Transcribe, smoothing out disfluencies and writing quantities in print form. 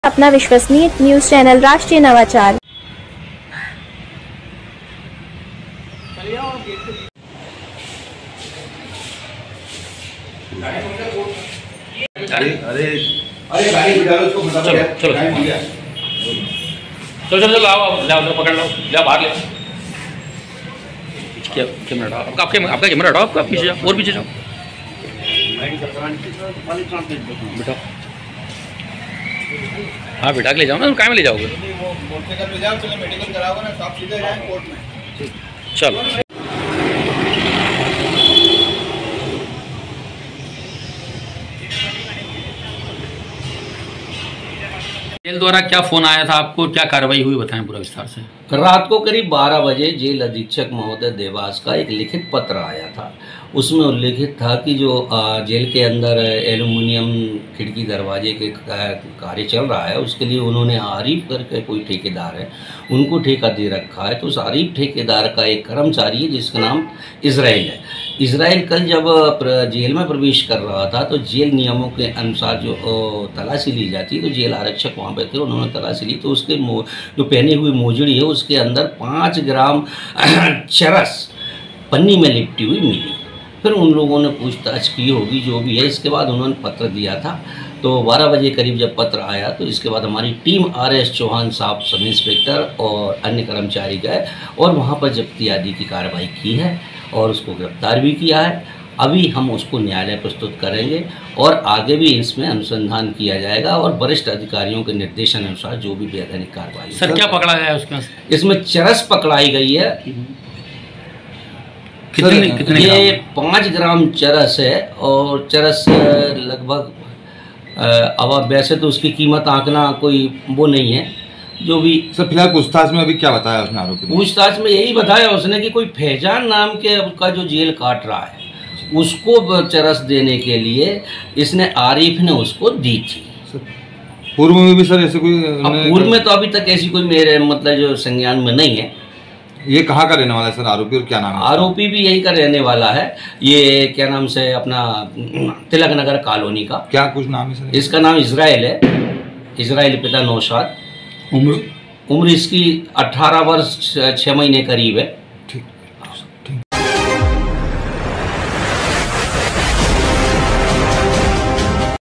अपना विश्वसनीय news channel राष्ट्रीय नवाचार। चलो आओ पकड़ लो, ले बाहर ले। कैमरा हटाओ, आपका कैमरा हटाओ, आपका पीछे जाओ और पीछे जाओ बेटा। हाँ बेटा ले जाओ ना, कहाँ में ले जाओगे? मोटरसाइकिल ले जाओ, चलो मेडिकल कराओगे ना, आप सीधे जाएं कोर्ट में। चलो जेल द्वारा क्या फोन आया था आपको, क्या कार्रवाई हुई, बताएं पूरा विस्तार से। रात को करीब 12 बजे जेल अधीक्षक महोदय देवास का एक लिखित पत्र आया था। उसमें उल्लेखित था कि जो जेल के अंदर एल्युमिनियम खिड़की दरवाजे के कार्य चल रहा है, उसके लिए उन्होंने आरिफ करके कोई ठेकेदार है, उनको ठेका दे रखा है। तो उस आरिफ ठेकेदार का एक कर्मचारी है जिसका नाम इजराइल है। इजराइल कल जब जेल में प्रवेश कर रहा था तो जेल नियमों के अनुसार जो तलाशी ली जाती है, तो जेल आरक्षक वहाँ पे थे, उन्होंने तलाशी ली तो उसके जो पहनी हुई मोजड़ी है उसके अंदर 5 ग्राम चरस पन्नी में लिपटी हुई मिली। फिर उन लोगों ने पूछताछ की होगी जो भी है। इसके बाद उन्होंने पत्र दिया था। तो 12 बजे करीब जब पत्र आया तो इसके बाद हमारी टीम RS चौहान साहब सब इंस्पेक्टर और अन्य कर्मचारी गए और वहाँ पर जब्ती आदि की कार्रवाई की है और उसको गिरफ्तार भी किया है। अभी हम उसको न्यायालय प्रस्तुत करेंगे और आगे भी इसमें अनुसंधान किया जाएगा और वरिष्ठ अधिकारियों के निर्देशन अनुसार जो भी वैधानिक कार्रवाई। सर क्या पकड़ा गया है उसमें? इसमें चरस पकड़ाई गई है। कितने ये 5 ग्राम चरस है और चरस लगभग अब वैसे तो उसकी कीमत आंकना कोई वो नहीं है जो भी। सर फिलहाल पूछताछ में अभी क्या बताया उसने आरोपी? पूछताछ में यही बताया उसने कि कोई फैजान नाम के उसका जो जेल काट रहा है उसको चरस देने के लिए इसने आरिफ ने उसको दी थी। पूर्व में भी सर ऐसे कोई? पूर्व में तो अभी तक ऐसी कोई मेरे मतलब जो संज्ञान में नहीं है। ये कहाँ का रहने वाला है सर आरोपी और क्या नाम है? आरोपी भी यही का रहने वाला है। ये क्या नाम से अपना तिलक नगर कॉलोनी का। क्या कुछ नाम है सर? इसका नाम इजराइल है। इजराइल पिता नौशाद। उम्र इसकी 18 वर्ष 6 महीने करीब है।